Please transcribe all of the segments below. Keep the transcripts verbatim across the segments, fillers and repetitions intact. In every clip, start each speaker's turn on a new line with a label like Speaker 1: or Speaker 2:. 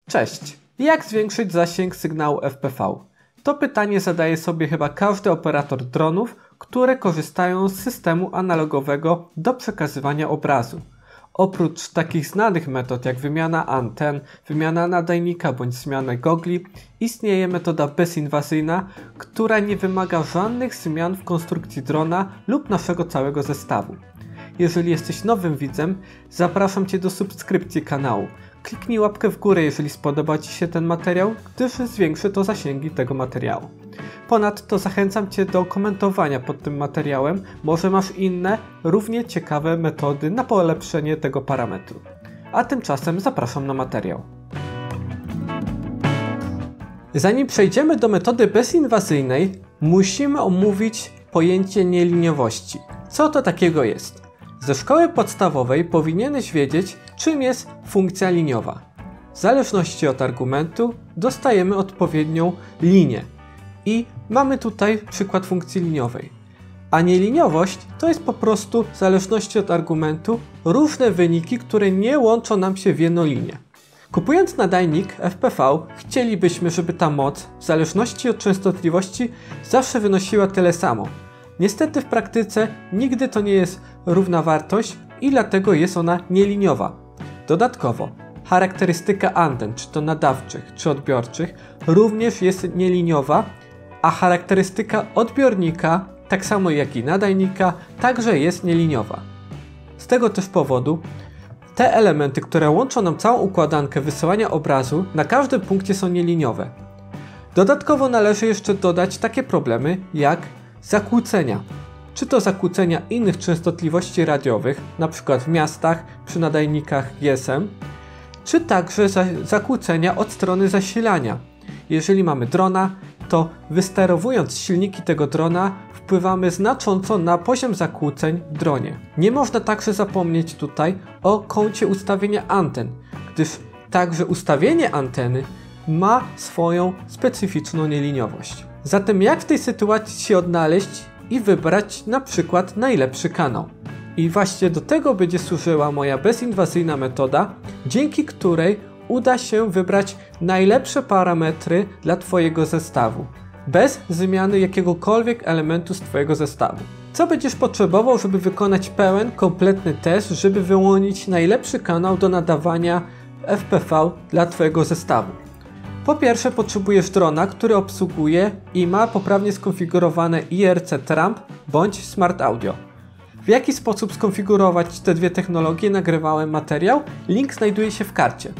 Speaker 1: Cześć! Jak zwiększyć zasięg sygnału F P V? To pytanie zadaje sobie chyba każdy operator dronów, które korzystają z systemu analogowego do przekazywania obrazu. Oprócz takich znanych metod jak wymiana anten, wymiana nadajnika bądź zmiana gogli, istnieje metoda bezinwazyjna, która nie wymaga żadnych zmian w konstrukcji drona lub naszego całego zestawu. Jeżeli jesteś nowym widzem, zapraszam Cię do subskrypcji kanału. Kliknij łapkę w górę, jeżeli spodoba Ci się ten materiał, gdyż zwiększy to zasięgi tego materiału. Ponadto zachęcam Cię do komentowania pod tym materiałem, może masz inne, równie ciekawe metody na polepszenie tego parametru. A tymczasem zapraszam na materiał. Zanim przejdziemy do metody bezinwazyjnej, musimy omówić pojęcie nieliniowości. Co to takiego jest? Ze szkoły podstawowej powinieneś wiedzieć, czym jest funkcja liniowa. W zależności od argumentu dostajemy odpowiednią linię. I mamy tutaj przykład funkcji liniowej. A nieliniowość to jest po prostu, w zależności od argumentu, różne wyniki, które nie łączą nam się w jedną linię. Kupując nadajnik F P V, chcielibyśmy, żeby ta moc, w zależności od częstotliwości, zawsze wynosiła tyle samo. Niestety w praktyce nigdy to nie jest równa wartość i dlatego jest ona nieliniowa. Dodatkowo, charakterystyka anten, czy to nadawczych, czy odbiorczych, również jest nieliniowa, a charakterystyka odbiornika, tak samo jak i nadajnika, także jest nieliniowa. Z tego też powodu te elementy, które łączą nam całą układankę wysyłania obrazu, na każdym punkcie są nieliniowe. Dodatkowo należy jeszcze dodać takie problemy jak zakłócenia. Czy to zakłócenia innych częstotliwości radiowych, np. w miastach przy nadajnikach G S M, czy także za zakłócenia od strony zasilania. Jeżeli mamy drona, to wysterowując silniki tego drona wpływamy znacząco na poziom zakłóceń w dronie. Nie można także zapomnieć tutaj o kącie ustawienia anten, gdyż także ustawienie anteny ma swoją specyficzną nieliniowość. Zatem jak w tej sytuacji się odnaleźć i wybrać na przykład najlepszy kanał? I właśnie do tego będzie służyła moja bezinwazyjna metoda, dzięki której uda się wybrać najlepsze parametry dla Twojego zestawu, bez zmiany jakiegokolwiek elementu z Twojego zestawu. Co będziesz potrzebował, żeby wykonać pełen, kompletny test, żeby wyłonić najlepszy kanał do nadawania F P V dla Twojego zestawu? Po pierwsze potrzebujesz drona, który obsługuje i ma poprawnie skonfigurowane I R C Tramp bądź Smart Audio. W jaki sposób skonfigurować te dwie technologie nagrywałem materiał, link znajduje się w karcie.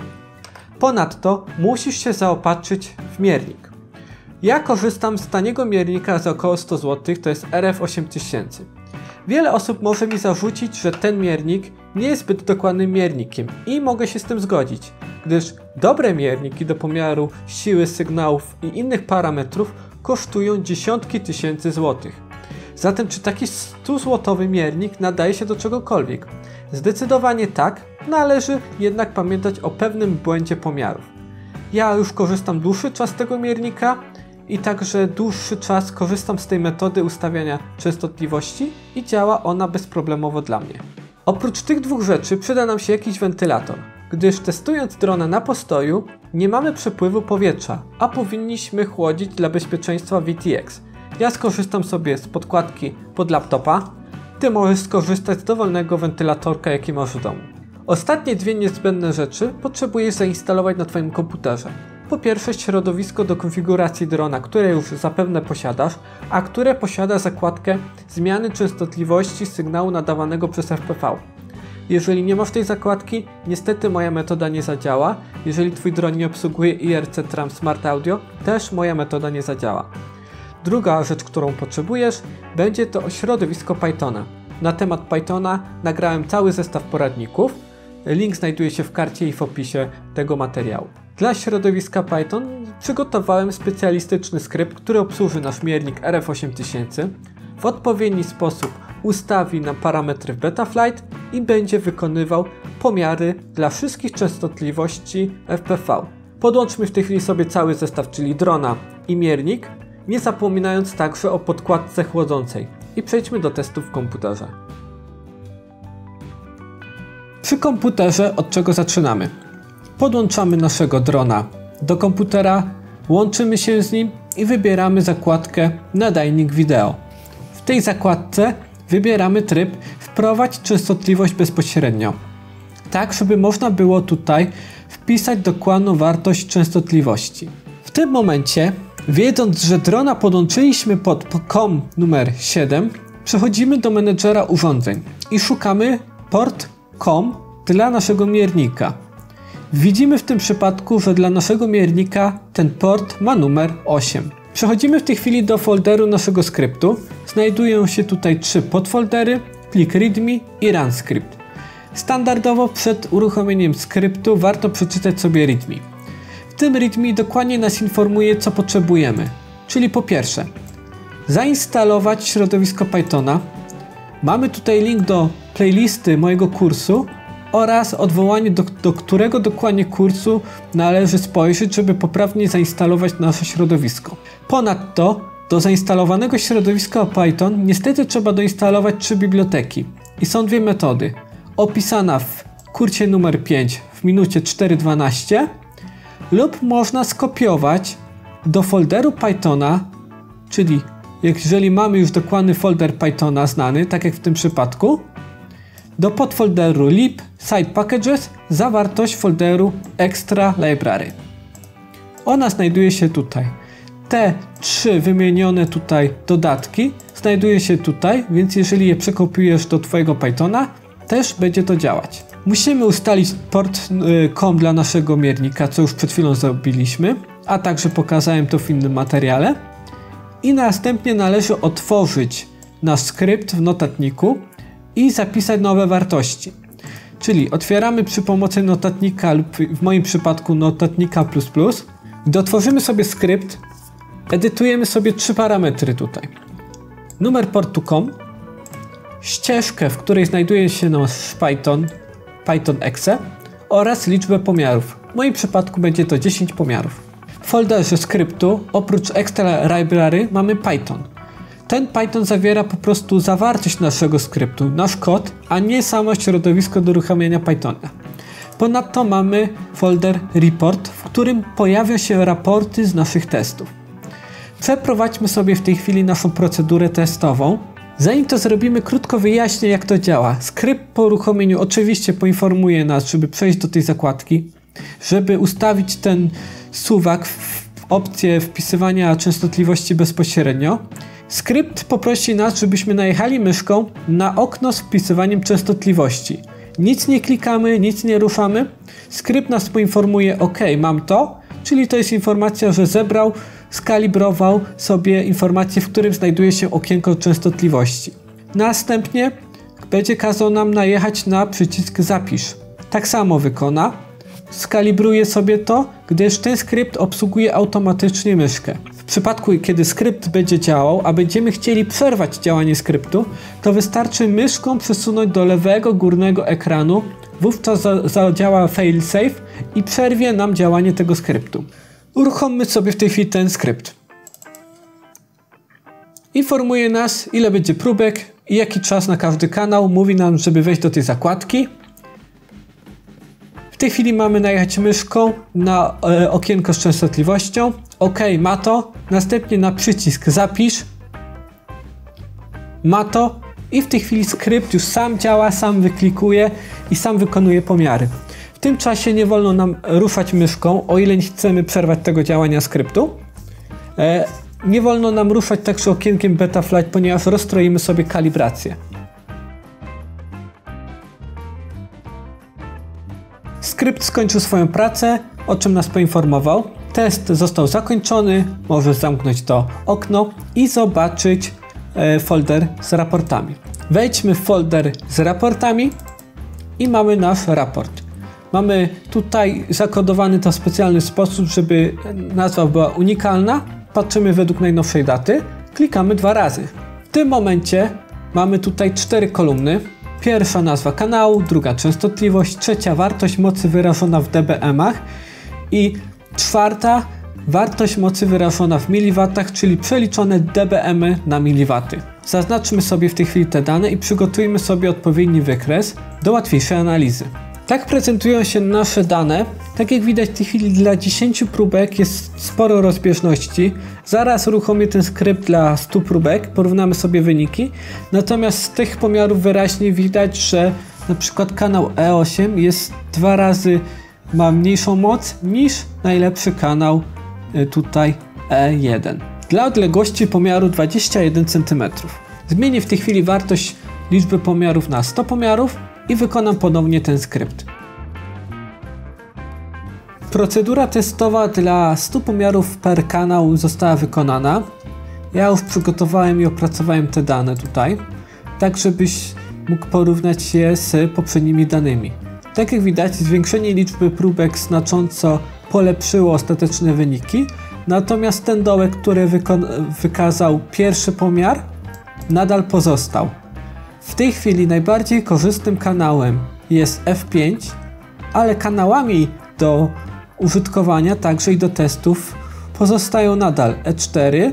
Speaker 1: Ponadto musisz się zaopatrzyć w miernik. Ja korzystam z taniego miernika za około sto złotych, to jest R F osiem tysięcy. Wiele osób może mi zarzucić, że ten miernik nie jest zbyt dokładnym miernikiem i mogę się z tym zgodzić, gdyż dobre mierniki do pomiaru siły sygnałów i innych parametrów kosztują dziesiątki tysięcy złotych. Zatem czy taki sto złotowy miernik nadaje się do czegokolwiek? Zdecydowanie tak, należy jednak pamiętać o pewnym błędzie pomiarów. Ja już korzystam dłuższy czas z tego miernika i także dłuższy czas korzystam z tej metody ustawiania częstotliwości i działa ona bezproblemowo dla mnie. Oprócz tych dwóch rzeczy przyda nam się jakiś wentylator, gdyż testując drona na postoju nie mamy przepływu powietrza, a powinniśmy chłodzić dla bezpieczeństwa V T X. Ja skorzystam sobie z podkładki pod laptopa, Ty możesz skorzystać z dowolnego wentylatorka, jaki masz w domu. Ostatnie dwie niezbędne rzeczy potrzebujesz zainstalować na Twoim komputerze. Po pierwsze środowisko do konfiguracji drona, które już zapewne posiadasz, a które posiada zakładkę zmiany częstotliwości sygnału nadawanego przez F P V. Jeżeli nie masz tej zakładki, niestety moja metoda nie zadziała. Jeżeli Twój dron nie obsługuje I R C Tramp Smart Audio, też moja metoda nie zadziała. Druga rzecz, którą potrzebujesz, będzie to środowisko Pythona. Na temat Pythona nagrałem cały zestaw poradników. Link znajduje się w karcie i w opisie tego materiału. Dla środowiska Python przygotowałem specjalistyczny skrypt, który obsłuży nasz miernik R F osiem tysięcy, w odpowiedni sposób ustawi nam parametry w Betaflight i będzie wykonywał pomiary dla wszystkich częstotliwości F P V. Podłączmy w tej chwili sobie cały zestaw, czyli drona i miernik, nie zapominając także o podkładce chłodzącej. I przejdźmy do testów w komputerze. Przy komputerze od czego zaczynamy? podłączamy naszego drona do komputera, łączymy się z nim i wybieramy zakładkę Nadajnik wideo. W tej zakładce wybieramy tryb Wprowadź częstotliwość bezpośrednio, tak żeby można było tutaj wpisać dokładną wartość częstotliwości. W tym momencie, wiedząc, że drona podłączyliśmy pod com numer siedem, przechodzimy do menedżera urządzeń i szukamy port com dla naszego miernika. Widzimy w tym przypadku, że dla naszego miernika ten port ma numer osiem. Przechodzimy w tej chwili do folderu naszego skryptu. Znajdują się tutaj trzy podfoldery, plik readme i run script. Standardowo przed uruchomieniem skryptu warto przeczytać sobie readme. W tym readme dokładnie nas informuje, co potrzebujemy. Czyli po pierwsze, zainstalować środowisko Pythona. Mamy tutaj link do playlisty mojego kursu oraz odwołanie, do, do którego dokładnie kursu należy spojrzeć, żeby poprawnie zainstalować nasze środowisko. Ponadto do zainstalowanego środowiska Python niestety trzeba doinstalować trzy biblioteki i są dwie metody. Opisana w kursie numer pięć w minucie cztery dwanaście lub można skopiować do folderu Pythona, czyli jeżeli mamy już dokładny folder Pythona znany, tak jak w tym przypadku, do podfolderu lib side packages zawartość folderu extra library. Ona znajduje się tutaj. Te trzy wymienione tutaj dodatki znajduje się tutaj, więc jeżeli je przekopiujesz do Twojego Pythona, też będzie to działać. Musimy ustalić port com dla naszego miernika, co już przed chwilą zrobiliśmy, a także pokazałem to w innym materiale. I następnie należy otworzyć nasz skrypt w notatniku i zapisać nowe wartości. Czyli otwieramy przy pomocy notatnika lub w moim przypadku notatnika plus plus. Gdy otworzymy sobie skrypt, edytujemy sobie trzy parametry tutaj. Numer portu com, ścieżkę, w której znajduje się nasz Python, Python exe oraz liczbę pomiarów. W moim przypadku będzie to dziesięć pomiarów. W folderze skryptu oprócz extra library mamy Python. Ten Python zawiera po prostu zawartość naszego skryptu, nasz kod, a nie samo środowisko do uruchamiania Pythona. Ponadto mamy folder report, w którym pojawią się raporty z naszych testów. Przeprowadźmy sobie w tej chwili naszą procedurę testową. Zanim to zrobimy, krótko wyjaśnię, jak to działa. Skrypt po uruchomieniu oczywiście poinformuje nas, żeby przejść do tej zakładki, żeby ustawić ten suwak w opcję wpisywania częstotliwości bezpośrednio. Skrypt poprosi nas, żebyśmy najechali myszką na okno z wpisywaniem częstotliwości. Nic nie klikamy, nic nie ruszamy. Skrypt nas poinformuje, ok, mam to, czyli to jest informacja, że zebrał, skalibrował sobie informację, w którym znajduje się okienko częstotliwości. Następnie będzie kazał nam najechać na przycisk zapisz. Tak samo wykona. Skalibruje sobie to, gdyż ten skrypt obsługuje automatycznie myszkę. W przypadku, kiedy skrypt będzie działał, a będziemy chcieli przerwać działanie skryptu, to wystarczy myszką przesunąć do lewego górnego ekranu, wówczas zadziała failsafe i przerwie nam działanie tego skryptu. Uruchommy sobie w tej chwili ten skrypt. Informuje nas, ile będzie próbek i jaki czas na każdy kanał. Mówi nam, żeby wejść do tej zakładki. W tej chwili mamy najechać myszką na e, okienko z częstotliwością. OK, ma to. Następnie na przycisk zapisz. Ma to. I w tej chwili skrypt już sam działa, sam wyklikuje i sam wykonuje pomiary. W tym czasie nie wolno nam ruszać myszką, o ile nie chcemy przerwać tego działania skryptu. E, nie wolno nam ruszać także okienkiem Betaflight, ponieważ rozstroimy sobie kalibrację. Skrypt skończył swoją pracę, o czym nas poinformował. Test został zakończony, możesz zamknąć to okno i zobaczyć e, folder z raportami. Wejdźmy w folder z raportami i mamy nasz raport. Mamy tutaj zakodowany to w specjalny sposób, żeby nazwa była unikalna. Patrzymy według najnowszej daty, klikamy dwa razy. W tym momencie mamy tutaj cztery kolumny. Pierwsza nazwa kanału, druga częstotliwość, trzecia wartość mocy wyrażona w dBm-ach i czwarta wartość mocy wyrażona w miliwatach, czyli przeliczone dBm na miliwaty. Zaznaczmy sobie w tej chwili te dane i przygotujmy sobie odpowiedni wykres do łatwiejszej analizy. Tak prezentują się nasze dane. Tak jak widać w tej chwili dla dziesięciu próbek jest sporo rozbieżności. Zaraz uruchomię ten skrypt dla stu próbek, porównamy sobie wyniki. Natomiast z tych pomiarów wyraźnie widać, że na przykład kanał E osiem jest dwa razy, ma mniejszą moc niż najlepszy kanał tutaj E jeden. Dla odległości pomiaru dwadzieścia jeden centymetrów. Zmienię w tej chwili wartość liczby pomiarów na sto pomiarów i wykonam ponownie ten skrypt. Procedura testowa dla stu pomiarów per kanał została wykonana. Ja już przygotowałem i opracowałem te dane tutaj, tak żebyś mógł porównać je z poprzednimi danymi. Tak jak widać, zwiększenie liczby próbek znacząco polepszyło ostateczne wyniki, natomiast ten dołek, który wykazał pierwszy pomiar, nadal pozostał. W tej chwili najbardziej korzystnym kanałem jest F pięć, ale kanałami do użytkowania, także i do testów, pozostają nadal E cztery,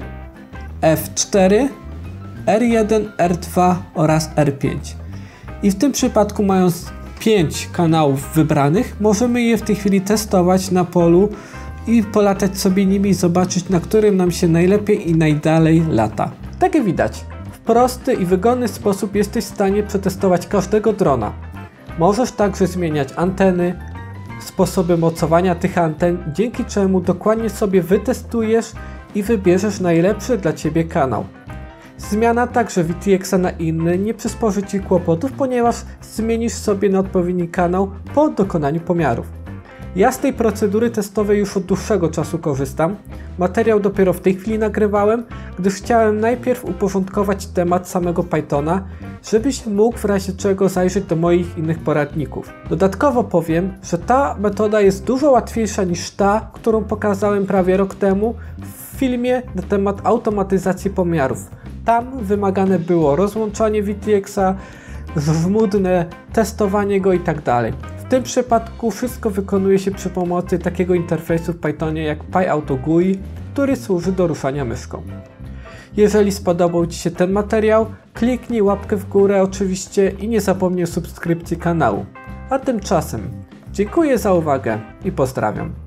Speaker 1: F cztery, R jeden, R dwa oraz R pięć. I w tym przypadku, mając pięć kanałów wybranych, możemy je w tej chwili testować na polu i polatać sobie nimi i zobaczyć, na którym nam się najlepiej i najdalej lata. Tak jak widać, w prosty i wygodny sposób jesteś w stanie przetestować każdego drona. Możesz także zmieniać anteny, sposoby mocowania tych anten, dzięki czemu dokładnie sobie wytestujesz i wybierzesz najlepszy dla Ciebie kanał. Zmiana także V T X a na inny nie przysporzy Ci kłopotów, ponieważ zmienisz sobie na odpowiedni kanał po dokonaniu pomiarów. Ja z tej procedury testowej już od dłuższego czasu korzystam. Materiał dopiero w tej chwili nagrywałem, gdyż chciałem najpierw uporządkować temat samego Pythona, żebyś mógł w razie czego zajrzeć do moich innych poradników. Dodatkowo powiem, że ta metoda jest dużo łatwiejsza niż ta, którą pokazałem prawie rok temu w filmie na temat automatyzacji pomiarów. Tam wymagane było rozłączanie V T X a, żmudne testowanie go i tak dalej. W tym przypadku wszystko wykonuje się przy pomocy takiego interfejsu w Pythonie jak PyAutoGUI, który służy do ruszania myszką. Jeżeli spodobał Ci się ten materiał, kliknij łapkę w górę oczywiście i nie zapomnij o subskrypcji kanału. A tymczasem dziękuję za uwagę i pozdrawiam.